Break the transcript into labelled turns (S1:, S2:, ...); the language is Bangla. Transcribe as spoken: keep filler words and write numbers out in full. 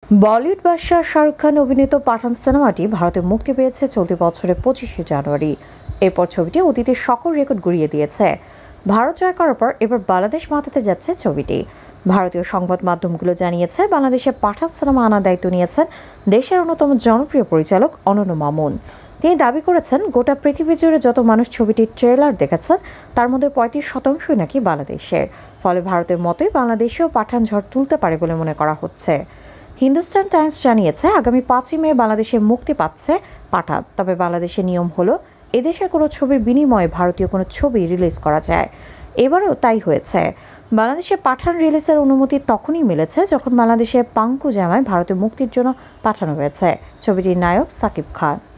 S1: বলিউড বাদশাহ শাহরুখ খান অভিনীত পাঠান সিনেমাটি ভারতে মুক্তি পেয়েছে চলতি বছরের পঁচিশে জানুয়ারি। এরপর ছবিটি অতীতের সকল রেকর্ড গুড়িয়ে দিয়েছে। ভারত জয় করার পর এবার বাংলাদেশ মাতাতে যাচ্ছে ছবিটি। ভারতীয় সংবাদ মাধ্যমগুলো জানিয়েছে, বাংলাদেশে পাঠান সিনেমা আনার দায়িত্ব নিয়েছেন দেশের অন্যতম জনপ্রিয় পরিচালক অনন্য মামুন। তিনি দাবি করেছেন, গোটা পৃথিবী জুড়ে যত মানুষ ছবিটির ট্রেলার দেখেছেন তার মধ্যে পঁয়ত্রিশ শতাংশই নাকি বাংলাদেশের। ফলে ভারতের মতোই বাংলাদেশেও পাঠান ঝড় তুলতে পারে বলে মনে করা হচ্ছে। হিন্দুস্তান টাইমস জানিয়েছে, আগামী পাঁচই মে বাংলাদেশে মুক্তি পাচ্ছে পাঠান। তবে বাংলাদেশের নিয়ম হলো, এদেশে কোনো ছবির বিনিময়ে ভারতীয় কোনো ছবি রিলিজ করা যায়। এবারও তাই হয়েছে। বাংলাদেশে পাঠান রিলিজের অনুমতি তখনই মিলেছে যখন বাংলাদেশের পাঙ্কু জামায় ভারতে মুক্তির জন্য পাঠানো হয়েছে। ছবিটির নায়ক শাকিব খান।